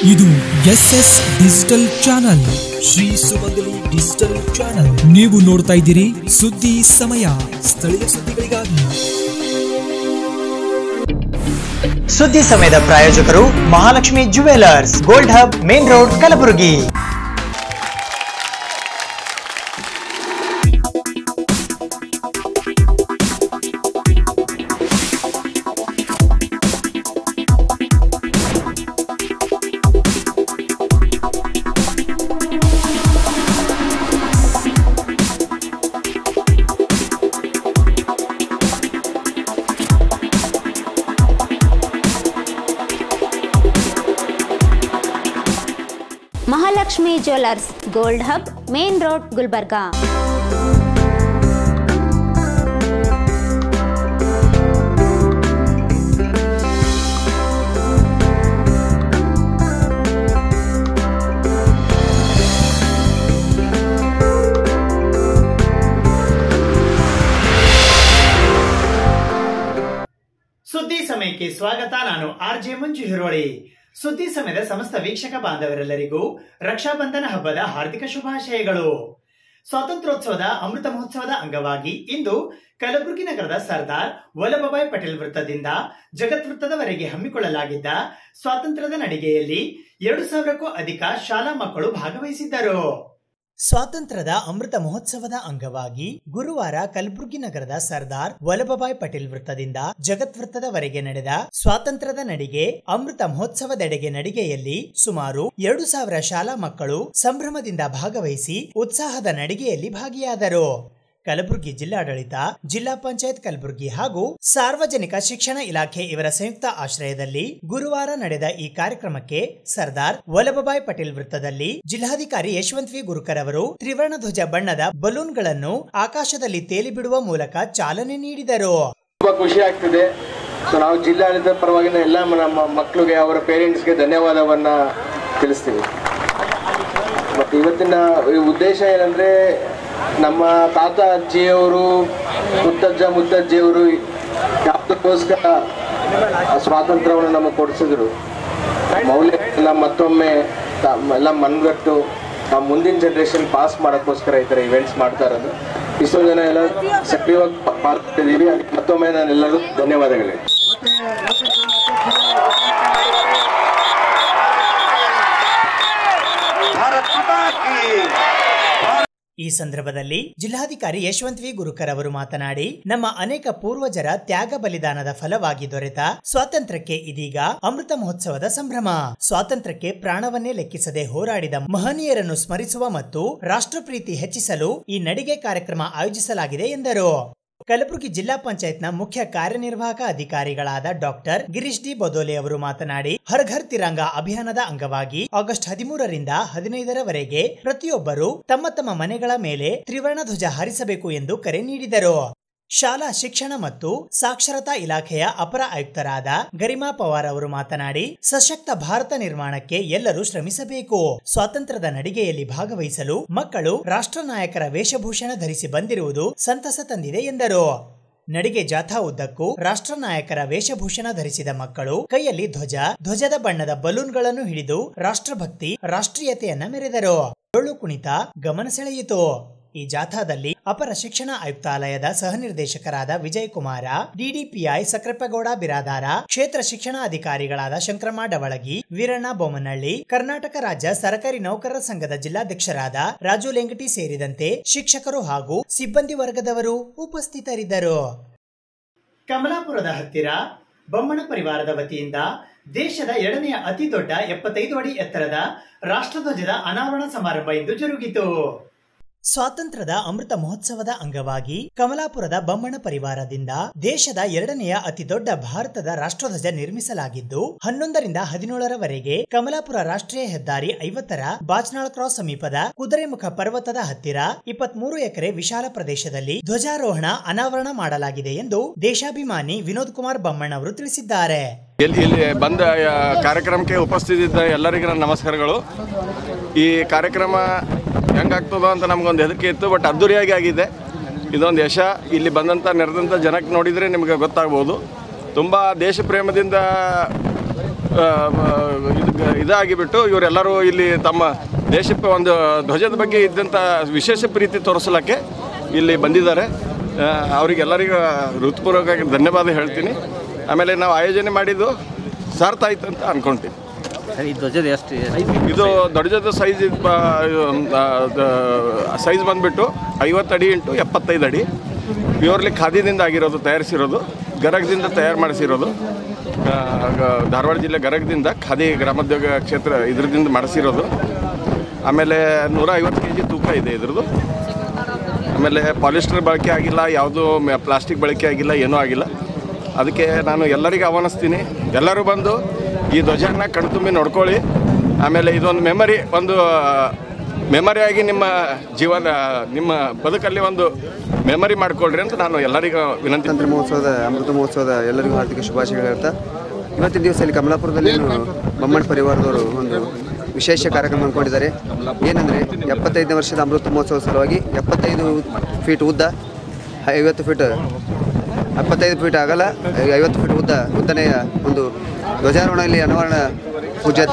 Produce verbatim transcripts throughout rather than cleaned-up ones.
ಇದು S S digital channel, Shri Sumangali digital channel. ನೀವು ನೋಡ್ತಾ ಇದ್ದೀರಿ ಸುದ್ದಿ ಸಮಯ, ಸ್ಥಳೀಯ ಸುದ್ದಿಗಳಿಗಾಗಿ. ಸುದ್ದಿ ಸಮಯದ ಪ್ರಾಯೋಜಕರು Mahalakshmi jewellers, gold hub, main road, Kalaburagi. Mahalakshmi jewellers, gold hub, main road, Gulbarga. ಸುದ್ದಿ ಸಮಯಕ್ಕೆ ಸ್ವಾಗತ. ನಾನು ಆರ್ ಜೆ ಮಂಜು ಹಿರೋಳಿ. ಸುದ್ದಿ ಸಮಯದ ಸಮಸ್ತ ವೀಕ್ಷಕ ಬಾಂಧವರೆಲ್ಲರಿಗೂ ರಕ್ಷಾಬಂಧನ ಹಬ್ಬದ ಹಾರ್ದಿಕ ಶುಭಾಶಯಗಳು. ಸ್ವಾತಂತ್ರ್ಯೋತ್ಸವದ ಅಮೃತ ಮಹೋತ್ಸವದ ಅಂಗವಾಗಿ ಇಂದು ಕಲಬುರಗಿ ನಗರದ ಸರ್ದಾರ್ ವಲ್ಲಭಭಾಯ್ ಪಟೇಲ್ ವೃತ್ತದಿಂದ ಜಗತ್ ವೃತ್ತದವರೆಗೆ ಹಮ್ಮಿಕೊಳ್ಳಲಾಗಿದ್ದ ಸ್ವಾತಂತ್ರ್ಯದ ನಡಿಗೆಯಲ್ಲಿ ಎರಡು ಸಾವಿರಕ್ಕೂ ಅಧಿಕ ಶಾಲಾ ಮಕ್ಕಳು ಭಾಗವಹಿಸಿದ್ದರು. ಸ್ವಾತಂತ್ರ್ಯದ ಅಮೃತ ಮಹೋತ್ಸವದ ಅಂಗವಾಗಿ ಗುರುವಾರ ಕಲಬುರಗಿ ನಗರದ ಸರ್ದಾರ್ ವಲ್ಲಭಭಾಯ್ ಪಟೇಲ್ ವೃತ್ತದಿಂದ ಜಗತ್ ವೃತ್ತದವರೆಗೆ ನಡೆದ ಸ್ವಾತಂತ್ರ್ಯದ ನಡಿಗೆ ಅಮೃತ ಮಹೋತ್ಸವದೆಡೆಗೆ ನಡಿಗೆಯಲ್ಲಿ ಸುಮಾರು ಎರಡು ಸಾವಿರ ಶಾಲಾ ಮಕ್ಕಳು ಸಂಭ್ರಮದಿಂದ ಭಾಗವಹಿಸಿ ಉತ್ಸಾಹದ ನಡಿಗೆಯಲ್ಲಿ ಭಾಗಿಯಾದರು. ಕಲಬುರಗಿ ಜಿಲ್ಲಾಡಳಿತ, ಜಿಲ್ಲಾ ಪಂಚಾಯತ್ ಕಲಬುರಗಿ ಹಾಗೂ ಸಾರ್ವಜನಿಕ ಶಿಕ್ಷಣ ಇಲಾಖೆ ಇವರ ಸಂಯುಕ್ತ ಆಶ್ರಯದಲ್ಲಿ ಗುರುವಾರ ನಡೆದ ಈ ಕಾರ್ಯಕ್ರಮಕ್ಕೆ ಸರ್ದಾರ್ ವಲ್ಲಭಭಾಯ್ ಪಟೇಲ್ ವೃತ್ತದಲ್ಲಿ ಜಿಲ್ಲಾಧಿಕಾರಿ ಯಶವಂತ್ ವಿ ಗುರುಕರ್ ಅವರು ತ್ರಿವರ್ಣ ಧ್ವಜ ಬಣ್ಣದ ಬಲೂನ್ಗಳನ್ನು ಆಕಾಶದಲ್ಲಿ ತೇಲಿ ಬಿಡುವ ಮೂಲಕ ಚಾಲನೆ ನೀಡಿದರು. ತುಂಬಾ ಖುಷಿ ಆಗ್ತಿದೆ. ನಾವು ಜಿಲ್ಲಾಡಳಿತದ ಪರವಾಗಿ ಎಲ್ಲ ನಮ್ಮ ಮಕ್ಕಳಿಗೆ, ಅವರ ಪೇರೆಂಟ್ಸ್ಗೆ ಧನ್ಯವಾದವನ್ನ ತಿಳಿಸ್ತೀವಿ. ಮತ್ತೆ ಇವತ್ತಿನ ಉದ್ದೇಶ ಏನಂದ್ರೆ, ನಮ್ಮ ತಾತ ಅಜ್ಜಿಯವರು, ಮುತ್ತಜ್ಜ ಮುತ್ತಜ್ಜಿಯವರು ಯಾವುದಕ್ಕೋಸ್ಕರ ಸ್ವಾತಂತ್ರ್ಯವನ್ನು ನಮಗೆ ಕೊಡಿಸಿದ್ರು, ಮೌಲ್ಯ ಎಲ್ಲ ಮತ್ತೊಮ್ಮೆ ಎಲ್ಲ ಮನಗಟ್ಟು ನಾವು ಮುಂದಿನ ಜನರೇಷನ್ ಪಾಸ್ ಮಾಡೋಕ್ಕೋಸ್ಕರ ಈ ಥರ ಇವೆಂಟ್ಸ್ ಮಾಡ್ತಾ ಇರೋದು. ಇಷ್ಟೊಂದು ಜನ ಎಲ್ಲ ಸಕ್ರಿಯವಾಗಿ ಪಾಲ್ಗೊಳ್ತಿದ್ದೀವಿ. ಅದಕ್ಕೆ ಮತ್ತೊಮ್ಮೆ ನಾನೆಲ್ಲರೂ ಧನ್ಯವಾದಗಳು. ಈ ಸಂದರ್ಭದಲ್ಲಿ ಜಿಲ್ಲಾಧಿಕಾರಿ ಯಶವಂತ್ ವಿ ಗುರುಕರ್ ಅವರು ಮಾತನಾಡಿ, ನಮ್ಮ ಅನೇಕ ಪೂರ್ವಜರ ತ್ಯಾಗ ಬಲಿದಾನದ ಫಲವಾಗಿ ದೊರೆತ ಸ್ವಾತಂತ್ರ್ಯಕ್ಕೆ ಇದೀಗ ಅಮೃತ ಮಹೋತ್ಸವದ ಸಂಭ್ರಮ. ಸ್ವಾತಂತ್ರ್ಯಕ್ಕೆ ಪ್ರಾಣವನ್ನೇ ಲೆಕ್ಕಿಸದೆ ಹೋರಾಡಿದ ಮಹನೀಯರನ್ನು ಸ್ಮರಿಸುವ ಮತ್ತು ರಾಷ್ಟ್ರಪ್ರೀತಿ ಹೆಚ್ಚಿಸಲು ಈ ನಡಿಗೆ ಕಾರ್ಯಕ್ರಮ ಆಯೋಜಿಸಲಾಗಿದೆ ಎಂದರು. ಕಲಬುರಗಿ ಜಿಲ್ಲಾ ಪಂಚಾಯತ್ನ ಮುಖ್ಯ ಕಾರ್ಯನಿರ್ವಾಹಕ ಅಧಿಕಾರಿಗಳಾದ ಡಾಕ್ಟರ್ ಗಿರೀಶ್ ಡಿ ಬೊದೋಲೆ ಅವರು ಮಾತನಾಡಿ, ಹರ್ ಘರ್ ತಿರಂಗ ಅಭಿಯಾನದ ಅಂಗವಾಗಿ ಆಗಸ್ಟ್ ಹದಿಮೂರರಿಂದ ಹದಿನೈದರವರೆಗೆ ಪ್ರತಿಯೊಬ್ಬರು ತಮ್ಮ ತಮ್ಮ ಮನೆಗಳ ಮೇಲೆ ತ್ರಿವರ್ಣ ಧ್ವಜ ಹಾರಿಸಬೇಕು ಎಂದು ಕರೆ ನೀಡಿದರು. ಶಾಲಾ ಶಿಕ್ಷಣ ಮತ್ತು ಸಾಕ್ಷರತಾ ಇಲಾಖೆಯ ಅಪರ ಆಯುಕ್ತರಾದ ಗರಿಮಾ ಪವಾರ್ ಅವರು ಮಾತನಾಡಿ, ಸಶಕ್ತ ಭಾರತ ನಿರ್ಮಾಣಕ್ಕೆ ಎಲ್ಲರೂ ಶ್ರಮಿಸಬೇಕು. ಸ್ವಾತಂತ್ರ್ಯದ ನಡಿಗೆಯಲ್ಲಿ ಭಾಗವಹಿಸಲು ಮಕ್ಕಳು ರಾಷ್ಟ್ರ ನಾಯಕರ ವೇಷಭೂಷಣ ಧರಿಸಿ ಬಂದಿರುವುದು ಸಂತಸ ತಂದಿದೆ ಎಂದರು. ನಡಿಗೆ ಜಾಥಾ ಉದ್ದಕ್ಕೂ ರಾಷ್ಟ್ರ ನಾಯಕರ ವೇಷಭೂಷಣ ಧರಿಸಿದ ಮಕ್ಕಳು ಕೈಯಲ್ಲಿ ಧ್ವಜ, ಧ್ವಜದ ಬಣ್ಣದ ಬಲೂನ್ಗಳನ್ನು ಹಿಡಿದು ರಾಷ್ಟ್ರಭಕ್ತಿ, ರಾಷ್ಟ್ರೀಯತೆಯನ್ನ ಮೆರೆದರು. ಡೊಳ್ಳು ಕುಣಿತ ಗಮನ ಸೆಳೆಯಿತು. ಈ ಜಾಥಾದಲ್ಲಿ ಅಪರ ಶಿಕ್ಷಣ ಆಯುಕ್ತಾಲಯದ ಸಹ ನಿರ್ದೇಶಕರಾದ ವಿಜಯ್ ಕುಮಾರ, ಡಿಡಿಪಿಐ ಸಕ್ರೆಪ್ಪಗೌಡ ಬಿರಾದಾರ, ಕ್ಷೇತ್ರ ಶಿಕ್ಷಣಾಧಿಕಾರಿಗಳಾದ ಶಂಕರಮ್ಮ ಡವಳಗಿ, ವೀರಣ್ಣ ಬೊಮ್ಮನಹಳ್ಳಿ, ಕರ್ನಾಟಕ ರಾಜ್ಯ ಸರ್ಕಾರಿ ನೌಕರರ ಸಂಘದ ಜಿಲ್ಲಾಧ್ಯಕ್ಷರಾದ ರಾಜು ಲೆಂಗಟಿ ಸೇರಿದಂತೆ ಶಿಕ್ಷಕರು ಹಾಗೂ ಸಿಬ್ಬಂದಿ ವರ್ಗದವರು ಉಪಸ್ಥಿತರಿದ್ದರು. ಕಮಲಾಪುರದ ಹತ್ತಿರ ಬೊಮ್ಮಣ ಪರಿವಾರದ ವತಿಯಿಂದ ದೇಶದ ಎರಡನೆಯ ಅತಿ ದೊಡ್ಡ ಎಪ್ಪತ್ತೈದು ಅಡಿ ಎತ್ತರದ ರಾಷ್ಟ್ರಧ್ವಜದ ಅನಾವರಣ ಸಮಾರಂಭ ಇಂದು ಜರುಗಿತು. ಸ್ವಾತಂತ್ರ್ಯದ ಅಮೃತ ಮಹೋತ್ಸವದ ಅಂಗವಾಗಿ ಕಮಲಾಪುರದ ಬೊಮ್ಮಣ ಪರಿವಾರದಿಂದ ದೇಶದ ಎರಡನೆಯ ಅತಿ ದೊಡ್ಡ ಭಾರತದ ರಾಷ್ಟ್ರಧ್ವಜ ನಿರ್ಮಿಸಲಾಗಿದ್ದು, ಹನ್ನೊಂದರಿಂದ ಹದಿನೇಳರವರೆಗೆ ಕಮಲಾಪುರ ರಾಷ್ಟ್ರೀಯ ಹೆದ್ದಾರಿ ಐವತ್ತರ ಬಾಚನಾಳ್ ಕ್ರಾಸ್ ಸಮೀಪದ ಕುದುರೆಮುಖ ಪರ್ವತದ ಹತ್ತಿರ ಇಪ್ಪತ್ಮೂರು ಎಕರೆ ವಿಶಾಲ ಪ್ರದೇಶದಲ್ಲಿ ಧ್ವಜಾರೋಹಣ ಅನಾವರಣ ಮಾಡಲಾಗಿದೆ ಎಂದು ದೇಶಾಭಿಮಾನಿ ವಿನೋದ್ ಕುಮಾರ್ ಬೊಮ್ಮಣ್ಣ ಅವರು ತಿಳಿಸಿದ್ದಾರೆ. ಇಲ್ಲಿ ಬಂದ ಕಾರ್ಯಕ್ರಮಕ್ಕೆ ಉಪಸ್ಥಿತಿದ್ದ ಎಲ್ಲರಿಗೂ ನನ್ನ ನಮಸ್ಕಾರಗಳು. ಈ ಕಾರ್ಯಕ್ರಮ ಹೆಂಗಾಗ್ತದೋ ಅಂತ ನಮಗೊಂದು ಹೆದರಿಕೆ ಇತ್ತು, ಬಟ್ ಅದ್ದೂರಿಯಾಗಿ ಆಗಿದೆ. ಇದೊಂದು ಯಶ. ಇಲ್ಲಿ ಬಂದಂಥ ನೆರೆದಂಥ ಜನಕ್ಕೆ ನೋಡಿದರೆ ನಿಮಗೆ ಗೊತ್ತಾಗ್ಬೋದು. ತುಂಬ ದೇಶ ಪ್ರೇಮದಿಂದ ಇದಾಗಿಬಿಟ್ಟು ಇವರೆಲ್ಲರೂ ಇಲ್ಲಿ ತಮ್ಮ ದೇಶಕ್ಕೆ ಒಂದು ಧ್ವಜದ ಬಗ್ಗೆ ಇದ್ದಂಥ ವಿಶೇಷ ಪ್ರೀತಿ ತೋರಿಸಲಿಕ್ಕೆ ಇಲ್ಲಿ ಬಂದಿದ್ದಾರೆ. ಅವರಿಗೆಲ್ಲರಿಗೂ ಹೃತ್ಪೂರ್ವಕವಾಗಿ ಧನ್ಯವಾದ ಹೇಳ್ತೀನಿ. ಆಮೇಲೆ ನಾವು ಆಯೋಜನೆ ಮಾಡಿದ್ದು ಸಾರ್ಥ ಆಯ್ತು ಅಂತ ಅಂದ್ಕೊಳ್ತೀನಿ. ಈ ಧ್ವಜದ ಎಷ್ಟು ಇದು ಧ್ವಜದ ಸೈಜ್ ಸೈಜ್ ಬಂದುಬಿಟ್ಟು ಐವತ್ತು ಅಡಿ ಇಂಟು ಎಪ್ಪತ್ತೈದು ಅಡಿ ಪ್ಯೂರ್ಲಿ ಖಾದಿದಿಂದ ಆಗಿರೋದು, ತಯಾರಿಸಿರೋದು, ಗರಗದಿಂದ ತಯಾರು ಮಾಡಿಸಿರೋದು. ಧಾರವಾಡ ಜಿಲ್ಲೆ ಗರಗದಿಂದ ಖಾದಿ ಗ್ರಾಮೋದ್ಯೋಗ ಕ್ಷೇತ್ರ ಇದರಿಂದ ಮಾಡಿಸಿರೋದು. ಆಮೇಲೆ ನೂರ ಐವತ್ತು ಕೆ ಜಿ ತೂಕ ಇದೆ ಇದ್ರದ್ದು. ಆಮೇಲೆ ಪಾಲಿಸ್ಟರ್ ಬಳಕೆ ಆಗಿಲ್ಲ, ಯಾವುದೂ ಪ್ಲಾಸ್ಟಿಕ್ ಬಳಕೆ ಆಗಿಲ್ಲ, ಏನೂ ಆಗಿಲ್ಲ. ಅದಕ್ಕೆ ನಾನು ಎಲ್ಲರಿಗೂ ಆಹ್ವಾನಿಸ್ತೀನಿ, ಎಲ್ಲರೂ ಬಂದು ಈ ಧ್ವಜನ ಕಣ್ತುಂಬಿ ನೋಡ್ಕೊಳ್ಳಿ. ಆಮೇಲೆ ಇದೊಂದು ಮೆಮರಿ, ಒಂದು ಮೆಮರಿಯಾಗಿ ನಿಮ್ಮ ಜೀವನ, ನಿಮ್ಮ ಬದುಕಲ್ಲಿ ಒಂದು ಮೆಮರಿ ಮಾಡಿಕೊಳ್ಳ್ರಿ ಅಂತ ನಾನು ಎಲ್ಲರಿಗೂ ವಿನಂತಿ. ಸ್ವಾತಂತ್ರ್ಯ ಮಹೋತ್ಸವದ ಅಮೃತ ಮಹೋತ್ಸವದ ಎಲ್ಲರಿಗೂ ಹಾರ್ದಿಕ ಶುಭಾಶಯಗಳು ಹೇಳ್ತಾ, ಇವತ್ತಿನ ದಿವಸ ಇಲ್ಲಿ ಕಮಲಾಪುರದಲ್ಲಿ ಬೊಮ್ಮಣ್ಣ ಪರಿವಾರದವರು ಒಂದು ವಿಶೇಷ ಕಾರ್ಯಕ್ರಮ ಅಂದ್ಕೊಂಡಿದ್ದಾರೆ. ಏನಂದರೆ ಎಪ್ಪತ್ತೈದನೇ ವರ್ಷದ ಅಮೃತ ಮಹೋತ್ಸವ ಸಲುವಾಗಿ ಎಪ್ಪತ್ತೈದು ಫೀಟ್ ಉದ್ದ, ಐವತ್ತು ಫೀಟ್ ಎಪ್ಪತ್ತೈದು ಫೀಟ್ ಅಗಲ, ಐವತ್ತು ಫೀಟ್ ಉದ್ದ ಉದ್ದನೆಯ ಒಂದು ಧ್ವಜಾರೋಹಣ ಇಲ್ಲಿ ಅನಾವರಣ ಪೂಜ್ಯ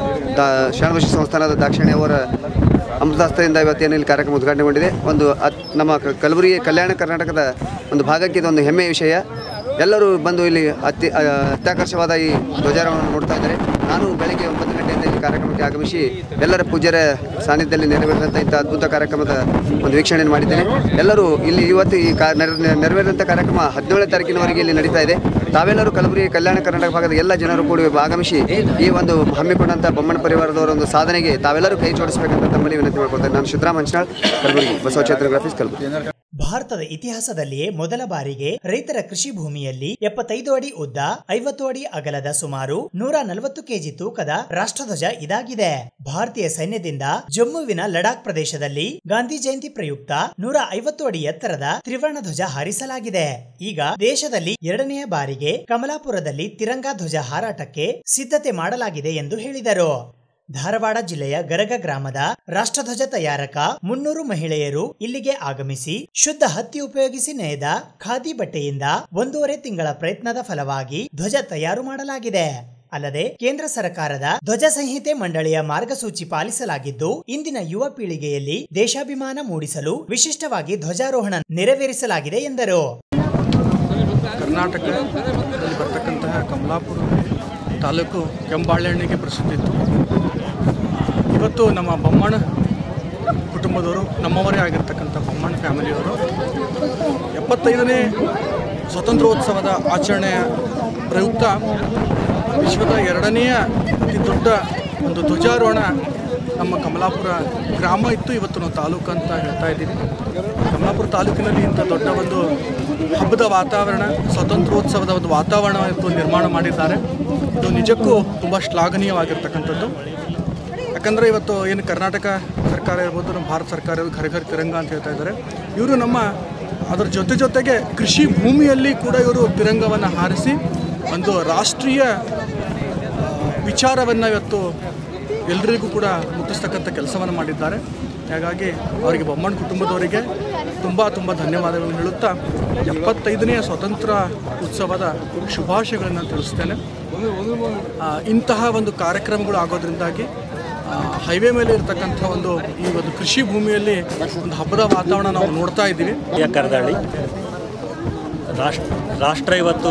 ದ ಶರಣಬಸವ ಸಂಸ್ಥಾನದ ದಾಕ್ಷಿಣ್ಯ ಅವರ ಅಮೃತಾಸ್ತ್ರದಿಂದ ಇವತ್ತೇನು ಇಲ್ಲಿ ಕಾರ್ಯಕ್ರಮ ಉದ್ಘಾಟನೆಗೊಂಡಿದೆ. ಒಂದು ಅತ್ ನಮ್ಮ ಕಲಬುರಗಿ ಕಲ್ಯಾಣ ಕರ್ನಾಟಕದ ಒಂದು ಭಾಗಕ್ಕೆ ಇದೊಂದು ಹೆಮ್ಮೆಯ ವಿಷಯ. ಎಲ್ಲರೂ ಬಂದು ಇಲ್ಲಿ ಅತ್ಯ ಅತ್ಯಾಕರ್ಷವಾದ ಈ ಧ್ವಜಾರೋಹಣ ನೋಡ್ತಾ ಇದ್ದಾರೆ. ನಾನು ಬೆಳಗ್ಗೆ ಒಂಬತ್ತು ಗಂಟೆಯಿಂದ ಈ ಕಾರ್ಯಕ್ರಮಕ್ಕೆ ಆಗಮಿಸಿ ಎಲ್ಲರ ಪೂಜ್ಯರ ಸಾನ್ನಿಧ್ಯದಲ್ಲಿ ನೆರವೇರಿದಂಥ ಇಂಥ ಅದ್ಭುತ ಕಾರ್ಯಕ್ರಮದ ಒಂದು ವೀಕ್ಷಣೆಯನ್ನು ಮಾಡಿದ್ದೇನೆ. ಎಲ್ಲರೂ ಇಲ್ಲಿ ಇವತ್ತು ಈ ಕಾ ನೆರವೇರಿದಂಥ ಕಾರ್ಯಕ್ರಮ ಹದಿನೇಳನೇ ತಾರೀಕಿನವರೆಗೆ ಇಲ್ಲಿ ನಡೀತಾ ಇದೆ. ತಾವೆಲ್ಲರೂ ಕಲಬುರಗಿ ಕಲ್ಯಾಣ ಕರ್ನಾಟಕ ಭಾಗದ ಎಲ್ಲ ಜನರು ಕೂಡಿ ಆಗಮಿಸಿ ಈ ಒಂದು ಹಮ್ಮಿಕೊಂಡಂಥ ಬೊಮ್ಮಣ್ಣ ಪರಿವಾರದವರ ಒಂದು ಸಾಧನೆಗೆ ತಾವೆಲ್ಲರೂ ಕೈ ಜೋಡಿಸಬೇಕಂತ ತಮ್ಮಲ್ಲಿ ವಿನಂತಿ ಮಾಡ್ಕೊಳ್ತಾರೆ. ನಾನು ಸಿದ್ದರಾಮ ಹಂಚನಾಳ್, ಕಲಬುರಗಿ, ಬಸವಚೇತನ ಗ್ರಾಫಿಕ್ಸ್, ಕಲಬುರಗಿ. ಭಾರತದ ಇತಿಹಾಸದಲ್ಲಿಯೇ ಮೊದಲ ಬಾರಿಗೆ ರೈತರ ಕೃಷಿ ಭೂಮಿಯಲ್ಲಿ ಎಪ್ಪತ್ತೈದು ಅಡಿ ಉದ್ದ, ಐವತ್ತು ಅಡಿ ಅಗಲದ, ಸುಮಾರು ನೂರ ನಲವತ್ತು ಕೆಜಿ ತೂಕದ ರಾಷ್ಟ್ರಧ್ವಜ ಇದಾಗಿದೆ. ಭಾರತೀಯ ಸೈನ್ಯದಿಂದ ಜಮ್ಮುವಿನ ಲಡಾಖ್ ಪ್ರದೇಶದಲ್ಲಿ ಗಾಂಧಿ ಜಯಂತಿ ಪ್ರಯುಕ್ತ ನೂರ ಐವತ್ತು ಅಡಿ ಎತ್ತರದ ತ್ರಿವರ್ಣ ಧ್ವಜ ಹಾರಿಸಲಾಗಿದೆ. ಈಗ ದೇಶದಲ್ಲಿ ಎರಡನೆಯ ಬಾರಿಗೆ ಕಮಲಾಪುರದಲ್ಲಿ ತಿರಂಗಾ ಧ್ವಜ ಹಾರಾಟಕ್ಕೆ ಸಿದ್ಧತೆ ಮಾಡಲಾಗಿದೆ ಎಂದು ಹೇಳಿದರು. ಧಾರವಾಡ ಜಿಲ್ಲೆಯ ಗರಗ ಗ್ರಾಮದ ರಾಷ್ಟ್ರಧ್ವಜ ತಯಾರಕ ಮುನ್ನೂರು ಮಹಿಳೆಯರು ಇಲ್ಲಿಗೆ ಆಗಮಿಸಿ ಶುದ್ಧ ಹತ್ತಿ ಉಪಯೋಗಿಸಿ ನೇಯ್ದ ಖಾದಿ ಬಟ್ಟೆಯಿಂದ ಒಂದೂವರೆ ತಿಂಗಳ ಪ್ರಯತ್ನದ ಫಲವಾಗಿ ಧ್ವಜ ತಯಾರು ಮಾಡಲಾಗಿದೆ. ಅಲ್ಲದೆ ಕೇಂದ್ರ ಸರ್ಕಾರದ ಧ್ವಜ ಸಂಹಿತೆ ಮಂಡಳಿಯ ಮಾರ್ಗಸೂಚಿ ಪಾಲಿಸಲಾಗಿದ್ದು, ಇಂದಿನ ಯುವ ಪೀಳಿಗೆಯಲ್ಲಿ ದೇಶಾಭಿಮಾನ ಮೂಡಿಸಲು ವಿಶಿಷ್ಟವಾಗಿ ಧ್ವಜಾರೋಹಣ ನೆರವೇರಿಸಲಾಗಿದೆ ಎಂದರು. ಕರ್ನಾಟಕದಲ್ಲಿ ಬರ್ತಕ್ಕಂತಹ ಕಮಲಾಪುರ ತಾಲೂಕು ಕೆಂಬಾಳೆಹಣ್ಣಿಗೆ ಪ್ರಸಿದ್ಧಿತ್ತು. ಇವತ್ತು ನಮ್ಮ ಬೊಮ್ಮಣ್ಣ ಕುಟುಂಬದವರು, ನಮ್ಮವರೇ ಆಗಿರ್ತಕ್ಕಂಥ ಬೊಮ್ಮಣ್ಣ ಫ್ಯಾಮಿಲಿಯವರು ಎಪ್ಪತ್ತೈದನೇ ಸ್ವಾತಂತ್ರ್ಯೋತ್ಸವದ ಆಚರಣೆಯ ಪ್ರಯುಕ್ತ ವಿಶ್ವದ ಎರಡನೆಯ ಅತಿ ದೊಡ್ಡ ಒಂದು ಧ್ವಜಾರೋಹಣ ನಮ್ಮ ಕಮಲಾಪುರ ಗ್ರಾಮ ಇತ್ತು. ಇವತ್ತು ನಾವು ತಾಲೂಕು ಅಂತ ಹೇಳ್ತಾ ಇದ್ದೀವಿ. ಕಮಲಾಪುರ ತಾಲೂಕಿನಲ್ಲಿ ಇಂಥ ದೊಡ್ಡ ಒಂದು ಹಬ್ಬದ ವಾತಾವರಣ, ಸ್ವಾತಂತ್ರ್ಯೋತ್ಸವದ ಒಂದು ವಾತಾವರಣ ಇವತ್ತು ನಿರ್ಮಾಣ ಮಾಡಿದ್ದಾರೆ. ಇದು ನಿಜಕ್ಕೂ ತುಂಬ ಶ್ಲಾಘನೀಯವಾಗಿರ್ತಕ್ಕಂಥದ್ದು. ಯಾಕಂದರೆ ಇವತ್ತು ಏನು ಕರ್ನಾಟಕ ಸರ್ಕಾರ ಇರ್ಬೋದು, ನಮ್ಮ ಭಾರತ ಸರ್ಕಾರ ಇರ್ಬೋದು, ಘರ ಘರ ತಿರಂಗ ಅಂತ ಹೇಳ್ತಾ ಇದ್ದಾರೆ. ಇವರು ನಮ್ಮ ಅದರ ಜೊತೆ ಜೊತೆಗೆ ಕೃಷಿ ಭೂಮಿಯಲ್ಲಿ ಕೂಡ ಇವರು ತಿರಂಗವನ್ನು ಹಾರಿಸಿ ಒಂದು ರಾಷ್ಟ್ರೀಯ ವಿಚಾರವನ್ನು ಇವತ್ತು ಎಲ್ಲರಿಗೂ ಕೂಡ ಮುಟ್ಟಿಸ್ತಕ್ಕಂಥ ಕೆಲಸವನ್ನು ಮಾಡಿದ್ದಾರೆ. ಹಾಗಾಗಿ ಅವರಿಗೆ, ಬೊಮ್ಮಣ್ಣ ಕುಟುಂಬದವರಿಗೆ ತುಂಬ ತುಂಬ ಧನ್ಯವಾದಗಳನ್ನು ಹೇಳುತ್ತಾ ಎಪ್ಪತ್ತೈದನೆಯ ಸ್ವಾತಂತ್ರ್ಯ ಉತ್ಸವದ ಶುಭಾಶಯಗಳನ್ನು ತಿಳಿಸ್ತೇನೆ. ಇಂತಹ ಒಂದು ಕಾರ್ಯಕ್ರಮಗಳು ಆಗೋದ್ರಿಂದಾಗಿ ಹೈವೇ ಮೇಲೆ ಇರತಕ್ಕಂಥ ಒಂದು ಈ ಒಂದು ಕೃಷಿ ಭೂಮಿಯಲ್ಲಿ ಒಂದು ಹಬ್ಬದ ವಾತಾವರಣ ನಾವು ನೋಡ್ತಾ ಇದ್ದೀವಿ. ಕರದಾಳಿ ರಾಷ್ಟ್ರ ರಾಷ್ಟ್ರ ಇವತ್ತು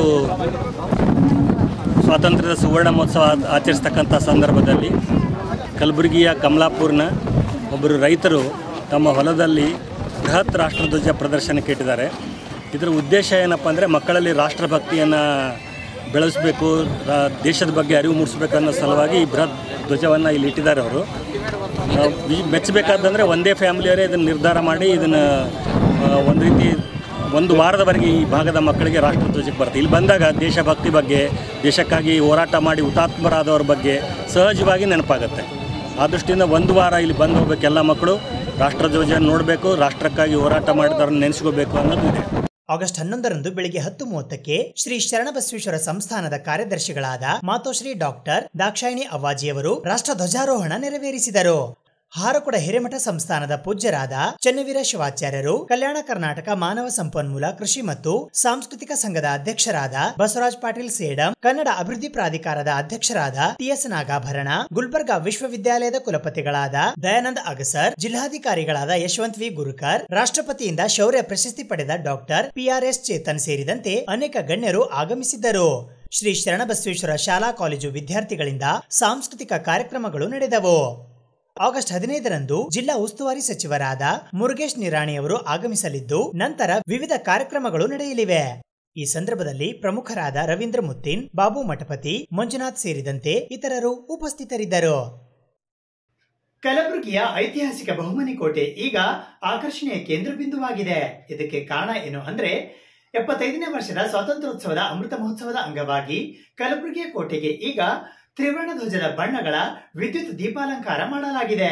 ಸ್ವಾತಂತ್ರ್ಯದ ಸುವರ್ಣ ಮಹೋತ್ಸವ ಆಚರಿಸ್ತಕ್ಕಂಥ ಸಂದರ್ಭದಲ್ಲಿ ಕಲಬುರಗಿಯ ಕಮಲಾಪುರ್ನ ಒಬ್ಬರು ರೈತರು ತಮ್ಮ ಹೊಲದಲ್ಲಿ ಬೃಹತ್ ರಾಷ್ಟ್ರಧ್ವಜ ಪ್ರದರ್ಶನಕ್ಕೆ ಇಟ್ಟಿದ್ದಾರೆ. ಇದರ ಉದ್ದೇಶ ಏನಪ್ಪ ಅಂದರೆ ಮಕ್ಕಳಲ್ಲಿ ರಾಷ್ಟ್ರಭಕ್ತಿಯನ್ನು ಬೆಳೆಸಬೇಕು, ದೇಶದ ಬಗ್ಗೆ ಅರಿವು ಮೂಡಿಸಬೇಕು ಅನ್ನೋ ಸಲುವಾಗಿ ಈ ಬೃಹತ್ ಧ್ವಜವನ್ನು ಇಲ್ಲಿ ಇಟ್ಟಿದ್ದಾರೆ. ಅವರು ಮೆಚ್ಚಬೇಕಾದಂದರೆ ಒಂದೇ ಫ್ಯಾಮಿಲಿಯವರೇ ಇದನ್ನು ನಿರ್ಧಾರ ಮಾಡಿ ಇದನ್ನು ಒಂದು ರೀತಿ ಒಂದು ವಾರದವರೆಗೆ ಈ ಭಾಗದ ಮಕ್ಕಳಿಗೆ ರಾಷ್ಟ್ರಧ್ವಜಕ್ಕೆ ಬರುತ್ತೆ. ಇಲ್ಲಿ ಬಂದಾಗ ದೇಶಭಕ್ತಿ ಬಗ್ಗೆ, ದೇಶಕ್ಕಾಗಿ ಹೋರಾಟ ಮಾಡಿ ಹುತಾತ್ಮರಾದವ್ರ ಬಗ್ಗೆ ಸಹಜವಾಗಿ ನೆನಪಾಗುತ್ತೆ. ಆ ದೃಷ್ಟಿಯಿಂದ ಒಂದು ವಾರ ಇಲ್ಲಿ ಬಂದು ಹೋಗ್ಬೇಕು, ಎಲ್ಲ ಮಕ್ಕಳು ರಾಷ್ಟ್ರಧ್ವಜ ನೋಡಬೇಕು, ರಾಷ್ಟ್ರಕ್ಕಾಗಿ ಹೋರಾಟ ಮಾಡಿದವ್ರನ್ನ ನೆನೆಸ್ಕೋಬೇಕು ಅನ್ನೋದು ಇದೆ. ಆಗಸ್ಟ್ ಹನ್ನೊಂದರಂದು ಬೆಳಿಗ್ಗೆ ಹತ್ತು ಮೂವತ್ತಕ್ಕೆ ಶ್ರೀ ಶರಣಬಸವೇಶ್ವರ ಸಂಸ್ಥಾನದ ಕಾರ್ಯದರ್ಶಿಗಳಾದ ಮಾತೋಶ್ರೀ ಡಾಕ್ಟರ್ ದಾಕ್ಷಾಯಿಣಿ ಅವ್ವಾಜಿಯವರು ರಾಷ್ಟ್ರ ಧ್ವಜಾರೋಹಣ ನೆರವೇರಿಸಿದರು. ಹಾರಕೊಡ ಹಿರೇಮಠ ಸಂಸ್ಥಾನದ ಪೂಜ್ಯರಾದ ಚನ್ನವೀರ ಶಿವಾಚಾರ್ಯರು, ಕಲ್ಯಾಣ ಕರ್ನಾಟಕ ಮಾನವ ಸಂಪನ್ಮೂಲ ಕೃಷಿ ಮತ್ತು ಸಾಂಸ್ಕೃತಿಕ ಸಂಘದ ಅಧ್ಯಕ್ಷರಾದ ಬಸವರಾಜ್ ಪಾಟೀಲ್ ಸೇಡಂ, ಕನ್ನಡ ಅಭಿವೃದ್ಧಿ ಪ್ರಾಧಿಕಾರದ ಅಧ್ಯಕ್ಷರಾದ ಟಿಎಸ್ ನಾಗಾಭರಣ, ಗುಲ್ಬರ್ಗಾ ವಿಶ್ವವಿದ್ಯಾಲಯದ ಕುಲಪತಿಗಳಾದ ದಯಾನಂದ್ ಅಗಸರ್, ಜಿಲ್ಲಾಧಿಕಾರಿಗಳಾದ ಯಶವಂತ್ ವಿ ಗುರುಕರ್, ರಾಷ್ಟ್ರಪತಿಯಿಂದ ಶೌರ್ಯ ಪ್ರಶಸ್ತಿ ಪಡೆದ ಡಾಕ್ಟರ್ ಪಿಆರ್ಎಸ್ ಚೇತನ್ ಸೇರಿದಂತೆ ಅನೇಕ ಗಣ್ಯರು ಆಗಮಿಸಿದ್ದರು. ಶ್ರೀ ಶರಣಬಸವೇಶ್ವರ ಶಾಲಾ ಕಾಲೇಜು ವಿದ್ಯಾರ್ಥಿಗಳಿಂದ ಸಾಂಸ್ಕೃತಿಕ ಕಾರ್ಯಕ್ರಮಗಳು ನಡೆದವು. ಆಗಸ್ಟ್ ಹದಿನೈದರಂದು ಜಿಲ್ಲಾ ಉಸ್ತುವಾರಿ ಸಚಿವರಾದ ಮುರುಗೇಶ್ ನಿರಾಣಿಯವರು ಆಗಮಿಸಲಿದ್ದು, ನಂತರ ವಿವಿಧ ಕಾರ್ಯಕ್ರಮಗಳು ನಡೆಯಲಿವೆ. ಈ ಸಂದರ್ಭದಲ್ಲಿ ಪ್ರಮುಖರಾದ ರವೀಂದ್ರ ಮುತ್ತಿನ್, ಬಾಬು ಮಠಪತಿ, ಮಂಜುನಾಥ್ ಸೇರಿದಂತೆ ಇತರರು ಉಪಸ್ಥಿತರಿದ್ದರು. ಕಲಬುರಗಿಯ ಐತಿಹಾಸಿಕ ಬಹುಮನಿ ಕೋಟೆ ಈಗ ಆಕರ್ಷಣೆಯ ಕೇಂದ್ರ ಬಿಂದುವಾಗಿದೆ. ಇದಕ್ಕೆ ಕಾರಣ ಏನು ಅಂದ್ರೆ, ಎಪ್ಪತ್ತೈದನೇ ವರ್ಷದ ಸ್ವಾತಂತ್ರ್ಯೋತ್ಸವದ ಅಮೃತ ಮಹೋತ್ಸವದ ಅಂಗವಾಗಿ ಕಲಬುರಗಿಯ ಕೋಟೆಗೆ ಈಗ ತ್ರಿವರ್ಣ ಧ್ವಜದ ಬಣ್ಣಗಳ ವಿದ್ಯುತ್ ದೀಪಾಲಂಕಾರ ಮಾಡಲಾಗಿದೆ.